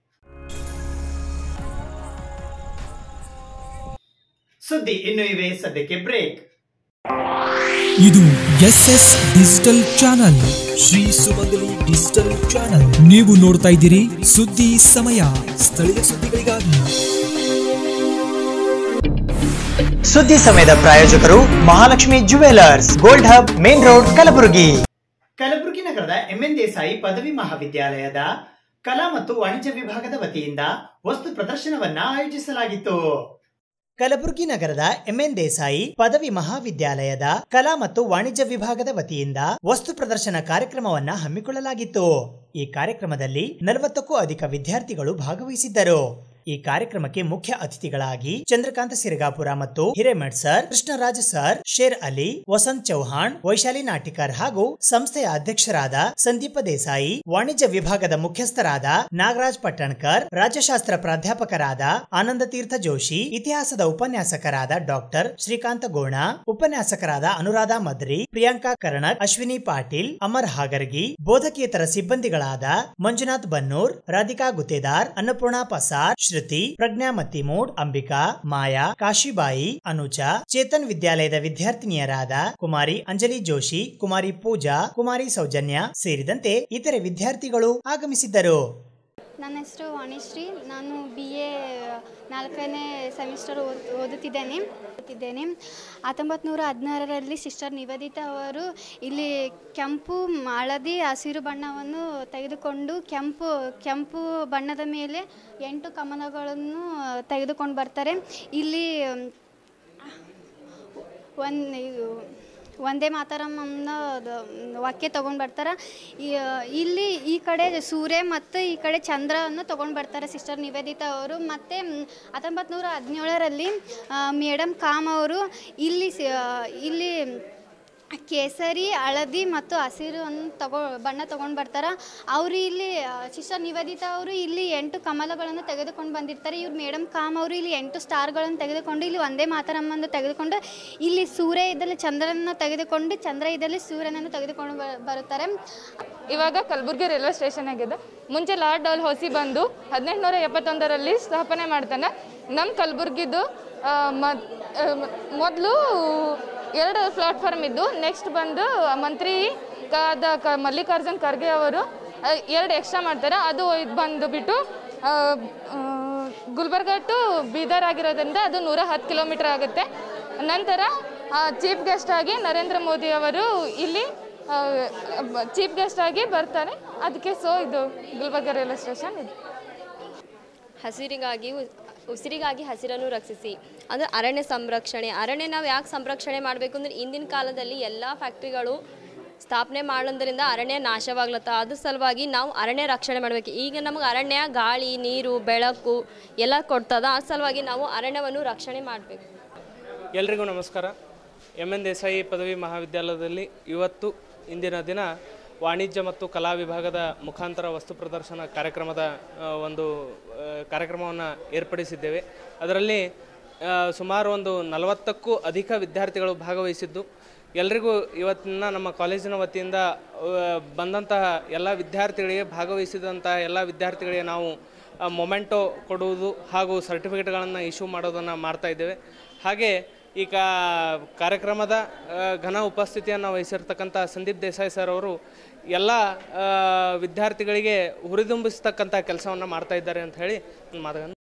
ಸುದ್ದಿ ಇನ್ನು ಇವೆ, ಸದ್ಯಕ್ಕೆ ಬ್ರೇಕ್. ಇದು S S digital channel, Shri Sumangali digital channel. ನೀವು ನೋಡ್ತಾ ಇದ್ದೀರಿ ಸುದ್ದಿ ಸಮಯ, ಸ್ಥಳೀಯ ಸುದ್ದಿಗಳಿಗಾಗಿ. ಸುದ್ದಿ ಸಮಯದ ಪ್ರಾಯೋಜಕರು Mahalakshmi jewellers, gold hub, main road, Kalaburagi. Kalaburagi ನಗರದ ಎಂಎನ್ ದೇಸಾಯಿ ಪದವಿ ಮಹಾವಿದ್ಯಾಲಯದ ಕಲಾ ಮತ್ತು ವಾಣಿಜ್ಯ ವಿಭಾಗದ ವತಿಯಿಂದ ವಸ್ತು ಪ್ರದರ್ಶನವನ್ನ ಆಯೋಜಿಸಲಾಗಿತ್ತು. ಕಲಬುರಗಿ ನಗರದ ಎಂಎನ್ ದೇಸಾಯಿ ಪದವಿ ಮಹಾವಿದ್ಯಾಲಯದ ಕಲಾ ಮತ್ತು ವಾಣಿಜ್ಯ ವಿಭಾಗದ ವತಿಯಿಂದ ವಸ್ತು ಪ್ರದರ್ಶನ ಕಾರ್ಯಕ್ರಮವನ್ನ ಹಮ್ಮಿಕೊಳ್ಳಲಾಗಿತ್ತು. ಈ ಕಾರ್ಯಕ್ರಮದಲ್ಲಿ ನಲವತ್ತಕ್ಕೂ ಅಧಿಕ ವಿದ್ಯಾರ್ಥಿಗಳು ಭಾಗವಹಿಸಿದ್ದರು. ಈ ಕಾರ್ಯಕ್ರಮಕ್ಕೆ ಮುಖ್ಯ ಅತಿಥಿಗಳಾಗಿ ಚಂದ್ರಕಾಂತ ಸಿರಗಾಪುರ ಮತ್ತು ಹಿರೇಮಠ್ ಸರ್, ಕೃಷ್ಣರಾಜ ಸರ್, ಶೇರ್ ಅಲಿ, ವಸಂತ್ ಚೌಹಾಣ್, ವೈಶಾಲಿ ನಾಟಿಕರ್ ಹಾಗೂ ಸಂಸ್ಥೆಯ ಅಧ್ಯಕ್ಷರಾದ ಸಂದೀಪ ದೇಸಾಯಿ, ವಾಣಿಜ್ಯ ವಿಭಾಗದ ಮುಖ್ಯಸ್ಥರಾದ ನಾಗರಾಜ್ ಪಟ್ಟಣ್ಕರ್, ರಾಜ್ಯಶಾಸ್ತ್ರ ಪ್ರಾಧ್ಯಾಪಕರಾದ ಆನಂದ ತೀರ್ಥ ಜೋಶಿ, ಇತಿಹಾಸದ ಉಪನ್ಯಾಸಕರಾದ ಡಾಕ್ಟರ್ ಶ್ರೀಕಾಂತ ಗೋಣ, ಉಪನ್ಯಾಸಕರಾದ ಅನುರಾಧ ಮದ್ರಿ, ಪ್ರಿಯಾಂಕಾ ಕರ್ಣಕ್, ಅಶ್ವಿನಿ ಪಾಟೀಲ್, ಅಮರ್ ಹಾಗರ್ಗಿ, ಬೋಧಕೇತರ ಸಿಬ್ಬಂದಿಗಳಾದ ಮಂಜುನಾಥ್ ಬನ್ನೂರ್, ರಾಧಿಕಾ ಗುತ್ತೇದಾರ್, ಅನ್ನಪೂರ್ಣ ಪಸಾರ್, ಶ್ರುತಿ, ಪ್ರಜ್ಞಾ ಮತ್ತಿಮೂಡ್, ಅಂಬಿಕಾ, ಮಾಯಾ, ಕಾಶಿಬಾಯಿ, ಅನುಜಾ, ಚೇತನ್ ವಿದ್ಯಾಲಯದ ವಿದ್ಯಾರ್ಥಿನಿಯರಾದ ಕುಮಾರಿ ಅಂಜಲಿ ಜೋಶಿ, ಕುಮಾರಿ ಪೂಜಾ, ಕುಮಾರಿ ಸೌಜನ್ಯ ಸೇರಿದಂತೆ ಇತರೆ ವಿದ್ಯಾರ್ಥಿಗಳು ಆಗಮಿಸಿದ್ದರು. ನನ್ನ ಹೆಸರು ವಾಣಿಶ್ರೀ. ನಾನು ಬಿ ಎ ನಾಲ್ಕನೇ ಸೆಮಿಸ್ಟರ್ ಓದುತ್ತಿದ್ದೇನೆ ಓದುತ್ತಿದ್ದೇನೆ ಹತ್ತೊಂಬತ್ತು ನೂರ ಹದಿನಾರರಲ್ಲಿ ಸಿಸ್ಟರ್ ನಿವೇದಿತಾ ಅವರು ಇಲ್ಲಿ ಕೆಂಪು, ಹಳದಿ, ಹಸಿರು ಬಣ್ಣವನ್ನು ತೆಗೆದುಕೊಂಡು ಕೆಂಪು ಕೆಂಪು ಬಣ್ಣದ ಮೇಲೆ ಎಂಟು ಕಮಲಗಳನ್ನು ತೆಗೆದುಕೊಂಡು ಬರ್ತಾರೆ. ಇಲ್ಲಿ ಒಂದು ಒಂದೇ ಮಾತರಂ ಅನ್ನೋ ವಾಕ್ಯ ತೊಗೊಂಡು ಬರ್ತಾರೆ. ಇಲ್ಲಿ ಈ ಕಡೆ ಸೂರ್ಯ ಮತ್ತು ಈ ಕಡೆ ಚಂದ್ರವನ್ನು ತೊಗೊಂಡು ಬರ್ತಾರೆ ಸಿಸ್ಟರ್ ನಿವೇದಿತಾ ಅವರು. ಮತ್ತು ಹತ್ತೊಂಬತ್ತು ನೂರ ಹದಿನೇಳರಲ್ಲಿ ಮೇಡಮ್ ಕಾಮ್ ಅವರು ಇಲ್ಲಿ ಇಲ್ಲಿ ಕೇಸರಿ, ಹಳದಿ ಮತ್ತು ಹಸಿರನ್ನು ತಗೋ ಬಣ್ಣ ತೊಗೊಂಡು ಬರ್ತಾರೆ. ಅವರು ಇಲ್ಲಿ ಸಿಸ್ಟರ್ ನಿವೇದಿತಾ ಅವರು ಇಲ್ಲಿ ಎಂಟು ಕಮಲಗಳನ್ನು ತೆಗೆದುಕೊಂಡು ಬಂದಿರ್ತಾರೆ. ಇವ್ರು ಮೇಡಮ್ ಕಾಮ್ ಅವರು ಇಲ್ಲಿ ಎಂಟು ಸ್ಟಾರ್ಗಳನ್ನು ತೆಗೆದುಕೊಂಡು ಇಲ್ಲಿ ಒಂದೇ ಮಾತರಮ್ಮನ್ನು ತೆಗೆದುಕೊಂಡು ಇಲ್ಲಿ ಸೂರ್ಯ ಇದ್ದಲ್ಲಿ ಚಂದ್ರನನ್ನು ತೆಗೆದುಕೊಂಡು ಚಂದ್ರ ಇದ್ದಲ್ಲಿ ಸೂರ್ಯನನ್ನು ತೆಗೆದುಕೊಂಡು ಬರುತ್ತಾರೆ. ಇವಾಗ ಕಲಬುರಗಿ ರೈಲ್ವೆ ಸ್ಟೇಷನ್ ಆಗಿದೆ. ಮುಂಚೆ ಲಾರ್ಡ್ ಡಲ್ಹೌಸಿ ಬಂದು ಹದಿನೆಂಟುನೂರ ಎಪ್ಪತ್ತೊಂದರಲ್ಲಿ ಸ್ಥಾಪನೆ ಮಾಡ್ತಾನೆ. ನಮ್ಮ ಕಲಬುರ್ಗಿದು ಮೊದಲು ಎರಡು ಪ್ಲಾಟ್ಫಾರ್ಮ್ ಇದ್ದು, ನೆಕ್ಸ್ಟ್ ಬಂದು ಮಂತ್ರಿ ಕಾದ ಕ ಮಲ್ಲಿಕಾರ್ಜುನ್ ಖರ್ಗೆ ಅವರು ಎರಡು ಎಕ್ಸ್ಟ್ರಾ ಮಾಡ್ತಾರೆ. ಅದು ಇದು ಬಂದು ಬಿಟ್ಟು ಗುಲ್ಬರ್ಗ ಟು ಬೀದರ್ ಆಗಿರೋದ್ರಿಂದ ಅದು ನೂರ ಹತ್ತು ಕಿಲೋಮೀಟರ್ ಆಗುತ್ತೆ. ನಂತರ ಚೀಫ್ ಗೆಸ್ಟ್ ಆಗಿ ನರೇಂದ್ರ ಮೋದಿ ಅವರು ಇಲ್ಲಿ ಚೀಫ್ ಗೆಸ್ಟ್ ಆಗಿ ಬರ್ತಾರೆ. ಅದಕ್ಕೆ ಸೊ ಇದು ಗುಲ್ಬರ್ಗ ರೈಲ್ವೆ ಸ್ಟೇಷನ್ ಇದು. ಹಸಿರಿಗಾಗಿ ಉಸಿರಿಗಾಗಿ ಹಸಿರನ್ನು ರಕ್ಷಿಸಿ ಅಂದರೆ ಅರಣ್ಯ ಸಂರಕ್ಷಣೆ. ಅರಣ್ಯ ನಾವು ಯಾಕೆ ಸಂರಕ್ಷಣೆ ಮಾಡಬೇಕು ಅಂದರೆ ಇಂದಿನ ಕಾಲದಲ್ಲಿ ಎಲ್ಲ ಫ್ಯಾಕ್ಟ್ರಿಗಳು ಸ್ಥಾಪನೆ ಮಾಡೋದ್ರಿಂದ ಅರಣ್ಯ ನಾಶವಾಗ್ಲತ್ತ. ಅದ್ರ ಸಲುವಾಗಿ ನಾವು ಅರಣ್ಯ ರಕ್ಷಣೆ ಮಾಡಬೇಕು. ಈಗ ನಮಗೆ ಅರಣ್ಯ ಗಾಳಿ, ನೀರು, ಬೆಳಕು ಎಲ್ಲ ಕೊಡ್ತದ. ಆ ಸಲುವಾಗಿ ನಾವು ಅರಣ್ಯವನ್ನು ರಕ್ಷಣೆ ಮಾಡಬೇಕು. ಎಲ್ರಿಗೂ ನಮಸ್ಕಾರ. ಎಮ್ ಎನ್ ದೇಸಾಯಿ ಪದವಿ ಮಹಾವಿದ್ಯಾಲಯದಲ್ಲಿ ಇವತ್ತು ಇಂದಿನ ದಿನ ವಾಣಿಜ್ಯ ಮತ್ತು ಕಲಾ ವಿಭಾಗದ ಮುಖಾಂತರ ವಸ್ತು ಪ್ರದರ್ಶನ ಕಾರ್ಯಕ್ರಮದ ಒಂದು ಕಾರ್ಯಕ್ರಮವನ್ನು ಏರ್ಪಡಿಸಿದ್ದೇವೆ. ಅದರಲ್ಲಿ ಸುಮಾರು ಒಂದು ನಲವತ್ತಕ್ಕೂ ಅಧಿಕ ವಿದ್ಯಾರ್ಥಿಗಳು ಭಾಗವಹಿಸಿದ್ದು, ಎಲ್ರಿಗೂ ಇವತ್ತಿನ ನಮ್ಮ ಕಾಲೇಜಿನ ವತಿಯಿಂದ ಬಂದಂತಹ ಎಲ್ಲ ವಿದ್ಯಾರ್ಥಿಗಳಿಗೆ ಭಾಗವಹಿಸಿದಂತಹ ಎಲ್ಲ ವಿದ್ಯಾರ್ಥಿಗಳಿಗೆ ನಾವು ಮೊಮೆಂಟೋ ಕೊಡುವುದು ಹಾಗೂ ಸರ್ಟಿಫಿಕೇಟ್ಗಳನ್ನು ಇಶ್ಯೂ ಮಾಡೋದನ್ನು ಮಾಡ್ತಾಯಿದ್ದೇವೆ. ಹಾಗೆ ಈ ಕಾರ್ಯಕ್ರಮದ ಘನ ಉಪಸ್ಥಿತಿಯನ್ನು ವಹಿಸಿರ್ತಕ್ಕಂಥ ಸಂದೀಪ್ ದೇಸಾಯಿ ಸರ್ ಅವರು ಎಲ್ಲ ವಿದ್ಯಾರ್ಥಿಗಳಿಗೆ ಹುರಿದುಂಬಿಸ್ತಕ್ಕಂಥ ಕೆಲಸವನ್ನು ಮಾಡ್ತಾ ಇದ್ದಾರೆ ಅಂತ ಹೇಳಿ ಮಾತನ್ನು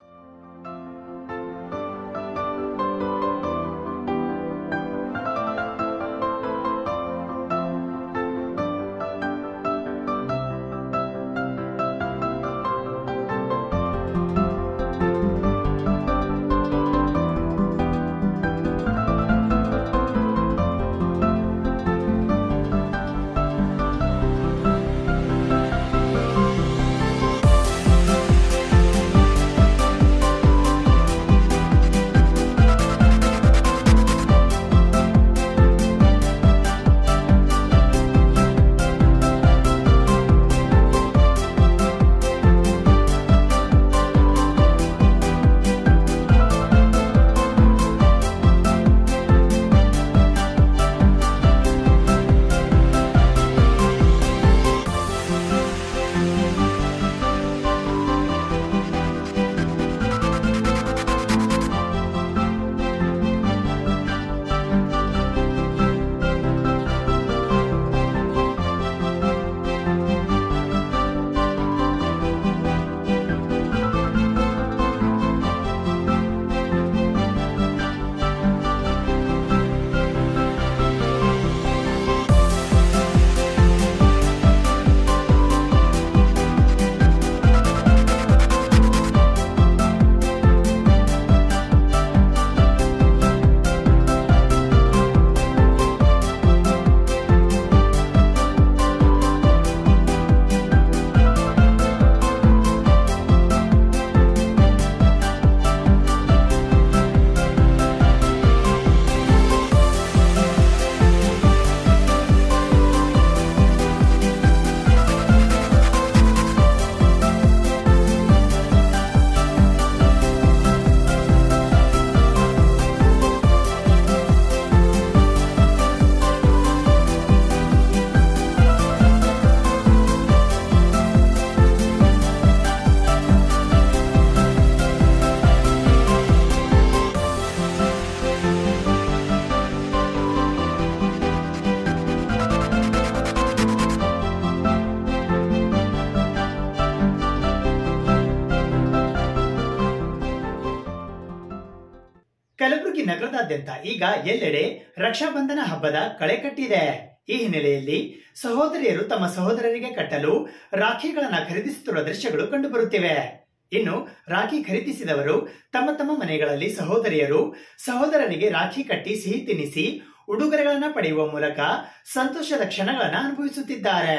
ಕಲಬುರಗಿ ನಗರದಾದ್ಯಂತ ಈಗ ಎಲ್ಲೆಡೆ ರಕ್ಷಾಬಂಧನ ಹಬ್ಬದ ಕಳೆ ಕಟ್ಟಿದೆ. ಈ ಹಿನ್ನೆಲೆಯಲ್ಲಿ ಸಹೋದರಿಯರು ತಮ್ಮ ಸಹೋದರರಿಗೆ ಕಟ್ಟಲು ರಾಖಿಗಳನ್ನ ಖರೀದಿಸುತ್ತಿರುವ ದೃಶ್ಯಗಳು ಕಂಡುಬರುತ್ತಿವೆ. ಇನ್ನು ರಾಖಿ ಖರೀದಿಸಿದವರು ತಮ್ಮ ತಮ್ಮ ಮನೆಗಳಲ್ಲಿ ಸಹೋದರಿಯರು ಸಹೋದರರಿಗೆ ರಾಖಿ ಕಟ್ಟಿ ಸಿಹಿ ತಿನ್ನಿಸಿ ಉಡುಗೊರೆಗಳನ್ನ ಪಡೆಯುವ ಮೂಲಕ ಸಂತೋಷದ ಕ್ಷಣಗಳನ್ನ ಅನುಭವಿಸುತ್ತಿದ್ದಾರೆ.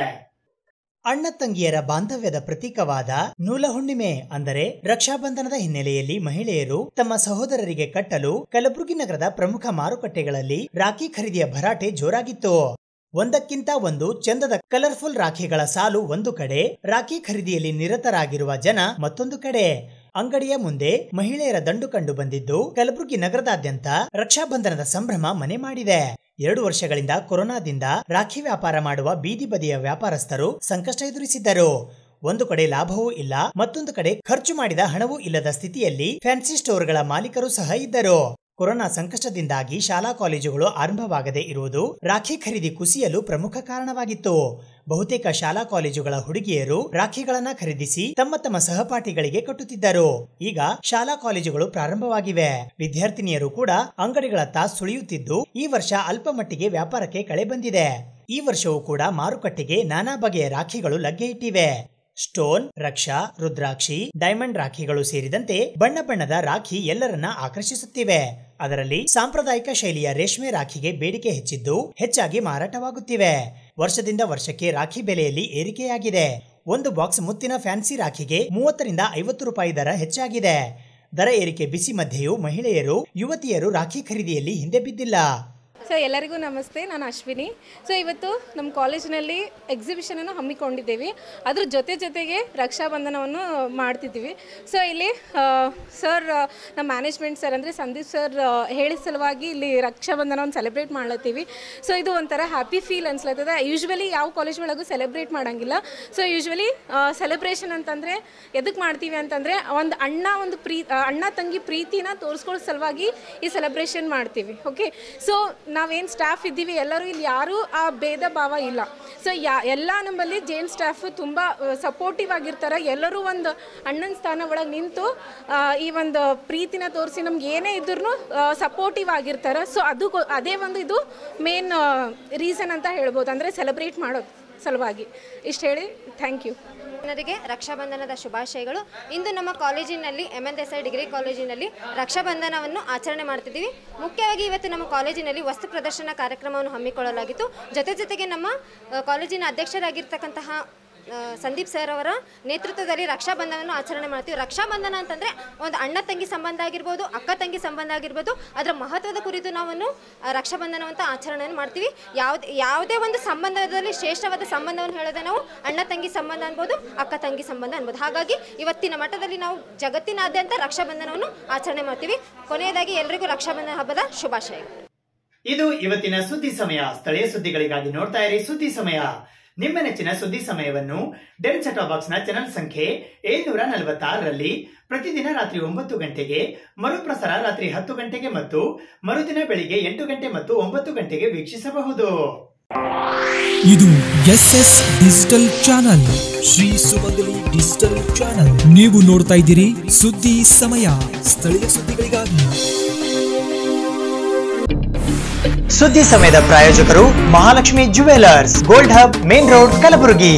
ಅಣ್ಣ ತಂಗಿಯರ ಬಾಂಧವ್ಯದ ಪ್ರತೀಕವಾದ ನೂಲ ಹುಣ್ಣಿಮೆ ಅಂದರೆ ರಕ್ಷಾಬಂಧನದ ಹಿನ್ನೆಲೆಯಲ್ಲಿ ಮಹಿಳೆಯರು ತಮ್ಮ ಸಹೋದರರಿಗೆ ಕಟ್ಟಲು ಕಲಬುರಗಿ ನಗರದ ಪ್ರಮುಖ ಮಾರುಕಟ್ಟೆಗಳಲ್ಲಿ ರಾಖಿ ಖರೀದಿಯ ಭರಾಟೆ ಜೋರಾಗಿತ್ತು. ಒಂದಕ್ಕಿಂತ ಒಂದು ಚಂದದ ಕಲರ್ಫುಲ್ ರಾಖಿಗಳ ಸಾಲು ಒಂದು ಕಡೆ, ರಾಖಿ ಖರೀದಿಯಲ್ಲಿ ನಿರತರಾಗಿರುವ ಜನ ಮತ್ತೊಂದು ಕಡೆ. ಅಂಗಡಿಯ ಮುಂದೆ ಮಹಿಳೆಯರ ದಂಡು ಕಂಡು ಬಂದಿದ್ದು ಕಲಬುರಗಿ ನಗರದಾದ್ಯಂತ ರಕ್ಷಾಬಂಧನದ ಸಂಭ್ರಮ ಮನೆ ಮಾಡಿದೆ. ಎರಡು ವರ್ಷಗಳಿಂದ ಕೊರೋನಾದಿಂದ ರಾಖಿ ವ್ಯಾಪಾರ ಮಾಡುವ ಬೀದಿ ಬದಿಯ ವ್ಯಾಪಾರಸ್ಥರು ಸಂಕಷ್ಟ ಎದುರಿಸಿದ್ದರು. ಒಂದು ಕಡೆ ಲಾಭವೂ ಇಲ್ಲ, ಮತ್ತೊಂದು ಕಡೆ ಖರ್ಚು ಮಾಡಿದ ಹಣವೂ ಇಲ್ಲದ ಸ್ಥಿತಿಯಲ್ಲಿ ಫ್ಯಾನ್ಸಿ ಸ್ಟೋರ್ಗಳ ಮಾಲೀಕರು ಸಹ ಇದ್ದರು. ಕೊರೋನಾ ಸಂಕಷ್ಟದಿಂದಾಗಿ ಶಾಲಾ ಕಾಲೇಜುಗಳು ಆರಂಭವಾಗದೇ ಇರುವುದು ರಾಖಿ ಖರೀದಿ ಕುಸಿಯಲು ಪ್ರಮುಖ ಕಾರಣವಾಗಿತ್ತು. ಬಹುತೇಕ ಶಾಲಾ ಕಾಲೇಜುಗಳ ಹುಡುಗಿಯರು ರಾಖಿಗಳನ್ನ ಖರೀದಿಸಿ ತಮ್ಮ ತಮ್ಮ ಸಹಪಾಠಿಗಳಿಗೆ ಕಟ್ಟುತ್ತಿದ್ದರು. ಈಗ ಶಾಲಾ ಕಾಲೇಜುಗಳು ಪ್ರಾರಂಭವಾಗಿವೆ. ವಿದ್ಯಾರ್ಥಿನಿಯರು ಕೂಡ ಅಂಗಡಿಗಳತ್ತ ಸುಳಿಯುತ್ತಿದ್ದು ಈ ವರ್ಷ ಅಲ್ಪ ಮಟ್ಟಿಗೆ ವ್ಯಾಪಾರಕ್ಕೆ ಕಳೆ ಬಂದಿದೆ. ಈ ವರ್ಷವೂ ಕೂಡ ಮಾರುಕಟ್ಟೆಗೆ ನಾನಾ ಬಗೆಯ ರಾಖಿಗಳು ಲಗ್ಗೆ ಇಟ್ಟಿವೆ. ಸ್ಟೋನ್, ರಕ್ಷಾ, ರುದ್ರಾಕ್ಷಿ, ಡೈಮಂಡ್ ರಾಖಿಗಳು ಸೇರಿದಂತೆ ಬಣ್ಣ ಬಣ್ಣದ ರಾಖಿ ಎಲ್ಲರನ್ನ ಆಕರ್ಷಿಸುತ್ತಿವೆ. ಅದರಲ್ಲಿ ಸಾಂಪ್ರದಾಯಿಕ ಶೈಲಿಯ ರೇಷ್ಮೆ ರಾಖಿಗೆ ಬೇಡಿಕೆ ಹೆಚ್ಚಿದ್ದು ಹೆಚ್ಚಾಗಿ ಮಾರಾಟವಾಗುತ್ತಿವೆ. ವರ್ಷದಿಂದ ವರ್ಷಕ್ಕೆ ರಾಖಿ ಬೆಲೆಯಲ್ಲಿ ಏರಿಕೆಯಾಗಿದೆ. ಒಂದು ಬಾಕ್ಸ್ ಮುತ್ತಿನ ಫ್ಯಾನ್ಸಿ ರಾಖಿಗೆ ಮೂವತ್ತರಿಂದ ಐವತ್ತು ರೂಪಾಯಿ ದರ ಹೆಚ್ಚಾಗಿದೆ. ದರ ಏರಿಕೆ ಬಿಸಿ ಮಧ್ಯೆಯೂ ಮಹಿಳೆಯರು, ಯುವತಿಯರು ರಾಖಿ ಖರೀದಿಯಲ್ಲಿ ಹಿಂದೆ ಬಿದ್ದಿಲ್ಲ. ಸೊ ಎಲ್ಲರಿಗೂ ನಮಸ್ತೆ, ನಾನು ಅಶ್ವಿನಿ. ಸೊ ಇವತ್ತು ನಮ್ಮ ಕಾಲೇಜಿನಲ್ಲಿ ಎಕ್ಸಿಬಿಷನನ್ನು ಹಮ್ಮಿಕೊಂಡಿದ್ದೇವೆ. ಅದ್ರ ಜೊತೆ ಜೊತೆಗೆ ರಕ್ಷಾಬಂಧನವನ್ನು ಮಾಡ್ತಿದ್ದೀವಿ. ಸೊ ಇಲ್ಲಿ ಸರ್, ನಮ್ಮ ಮ್ಯಾನೇಜ್ಮೆಂಟ್ ಸರ್ ಅಂದರೆ ಸಂದೀಪ್ ಸರ್ ಹೇಳಿದ ಸಲುವಾಗಿ ಇಲ್ಲಿ ರಕ್ಷಾಬಂಧನವನ್ನು ಸೆಲೆಬ್ರೇಟ್ ಮಾಡ್ಲತ್ತೀವಿ. ಸೊ ಇದು ಒಂಥರ ಹ್ಯಾಪಿ ಫೀಲ್ ಅನ್ಸ್ಲತ್ತದ. ಯೂಶ್ವಲಿ ಯಾವ ಕಾಲೇಜ್ ಒಳಗೂ ಸೆಲೆಬ್ರೇಟ್ ಮಾಡೋಂಗಿಲ್ಲ. ಸೊ ಯೂಶ್ವಲಿ ಸೆಲೆಬ್ರೇಷನ್ ಅಂತಂದರೆ ಎದಕ್ಕೆ ಮಾಡ್ತೀವಿ ಅಂತಂದರೆ ಒಂದು ಅಣ್ಣ ಒಂದು ಪ್ರೀ ಅಣ್ಣ ತಂಗಿ ಪ್ರೀತಿನ ತೋರಿಸ್ಕೊಳ್ಳೋ ಸಲುವಾಗಿ ಈ ಸೆಲೆಬ್ರೇಷನ್ ಮಾಡ್ತೀವಿ. ಓಕೆ, ಸೊ ನಾವೇನು ಸ್ಟಾಫ್ ಇದ್ದೀವಿ ಎಲ್ಲರೂ ಇಲ್ಲಿ ಯಾರೂ ಆ ಭೇದ ಭಾವ ಇಲ್ಲ. ಸೊ ಯಾ ಎಲ್ಲ ನಮ್ಮಲ್ಲಿ ಜೇನ್ ಸ್ಟಾಫ್ ತುಂಬ ಸಪೋರ್ಟಿವ್ ಆಗಿರ್ತಾರೆ. ಎಲ್ಲರೂ ಒಂದು ಅಣ್ಣನ ಸ್ಥಾನ ಒಳಗೆ ನಿಂತು ಈ ಒಂದು ಪ್ರೀತಿನ ತೋರಿಸಿ ನಮ್ಗೆ ಏನೇ ಇದ್ರೂ ಸಪೋರ್ಟಿವ್ ಆಗಿರ್ತಾರೆ. ಸೊ ಅದು ಅದೇ ಒಂದು ಇದು ಮೇನ್ ರೀಸನ್ ಅಂತ ಹೇಳ್ಬೋದು, ಅಂದರೆ ಸೆಲೆಬ್ರೇಟ್ ಮಾಡೋದು ಸಲುವಾಗಿ. ಇಷ್ಟು ಹೇಳಿ ಥ್ಯಾಂಕ್ ಯು. ಜನರಿಗೆ ರಕ್ಷಾಬಂಧನದ ಶುಭಾಶಯಗಳು. ಇಂದು ನಮ್ಮ ಕಾಲೇಜಿನಲ್ಲಿ ಎಮ್ ಎನ್ ದೇಸಾಯಿ ಡಿಗ್ರಿ ಕಾಲೇಜಿನಲ್ಲಿ ರಕ್ಷಾಬಂಧನವನ್ನು ಆಚರಣೆ ಮಾಡ್ತಿದ್ದೀವಿ. ಮುಖ್ಯವಾಗಿ ಇವತ್ತು ನಮ್ಮ ಕಾಲೇಜಿನಲ್ಲಿ ವಸ್ತು ಪ್ರದರ್ಶನ ಕಾರ್ಯಕ್ರಮವನ್ನು ಹಮ್ಮಿಕೊಳ್ಳಲಾಗಿತ್ತು. ಜೊತೆ ಜೊತೆಗೆ ನಮ್ಮ ಕಾಲೇಜಿನ ಅಧ್ಯಕ್ಷರಾಗಿರ್ತಕ್ಕಂತಹ ಸಂದೀಪ್ ಸರ್ ಅವರ ನೇತೃತ್ವದಲ್ಲಿ ರಕ್ಷಾಬಂಧನವನ್ನು ಆಚರಣೆ ಮಾಡ್ತೀವಿ. ರಕ್ಷಾಬಂಧನ ಅಂತಂದರೆ ಒಂದು ಅಣ್ಣ ತಂಗಿ ಸಂಬಂಧ ಆಗಿರ್ಬೋದು, ಅಕ್ಕ ತಂಗಿ ಸಂಬಂಧ ಆಗಿರ್ಬೋದು, ಅದರ ಮಹತ್ವದ ಕುರಿತು ನಾವು ರಕ್ಷಾಬಂಧನವಂತ ಆಚರಣೆಯನ್ನು ಮಾಡ್ತೀವಿ. ಯಾವುದೇ ಯಾವುದೇ ಒಂದು ಸಂಬಂಧದಲ್ಲಿ ಶ್ರೇಷ್ಠವಾದ ಸಂಬಂಧವನ್ನು ಹೇಳೋದೇ ನಾವು ಅಣ್ಣ ತಂಗಿ ಸಂಬಂಧ ಅನ್ಬೋದು, ಅಕ್ಕ ತಂಗಿ ಸಂಬಂಧ ಅನ್ಬೋದು. ಹಾಗಾಗಿ ಇವತ್ತಿನ ಮಟ್ಟದಲ್ಲಿ ನಾವು ಜಗತ್ತಿನಾದ್ಯಂತ ರಕ್ಷಾಬಂಧನವನ್ನು ಆಚರಣೆ ಮಾಡ್ತೀವಿ. ಕೊನೆಯದಾಗಿ ಎಲ್ಲರಿಗೂ ರಕ್ಷಾಬಂಧನ ಹಬ್ಬದ ಶುಭಾಶಯಗಳು. ಇದು ಇವತ್ತಿನ ಸುದ್ದಿ ಸಮಯ. ಸ್ಥಳೀಯ ಸುದ್ದಿಗಳಿಗಾಗಿ ನೋಡ್ತಾ ಇರಿ ಸುದ್ದಿ ಸಮಯ. ನಿಮ್ಮ ನೆಚ್ಚಿನ ಸುದ್ದಿ ಸಮಯವನ್ನು ಡೆಲ್ ಸೆಟಾ ಬಾಕ್ಸ್ ನ ಚಾನೆಲ್ ಸಂಖ್ಯೆ ಏಳ್ನೂರ ನಲವತ್ತಾರರಲ್ಲಿ ಪ್ರತಿದಿನ ರಾತ್ರಿ ಒಂಬತ್ತು ಗಂಟೆಗೆ, ಮರುಪ್ರಸಾರ ರಾತ್ರಿ ಹತ್ತು ಗಂಟೆಗೆ ಮತ್ತು ಮರುದಿನ ಬೆಳಿಗ್ಗೆ ಎಂಟು ಗಂಟೆ ಮತ್ತು ಒಂಬತ್ತು ಗಂಟೆಗೆ ವೀಕ್ಷಿಸಬಹುದು. ಇದು S S digital channel, Shri Sumangali digital channel. ನೀವು ನೋಡ್ತಾ ಇದ್ದೀರಿ ಸುದ್ದಿ ಸಮಯ, ಸ್ಥಳೀಯ ಸುದ್ದಿಗಳಿಗಾಗಿ. ಸುದ್ದಿ ಸಮಯದ ಪ್ರಾಯೋಜಕರು Mahalakshmi jewellers, gold hub, main road, Kalaburagi.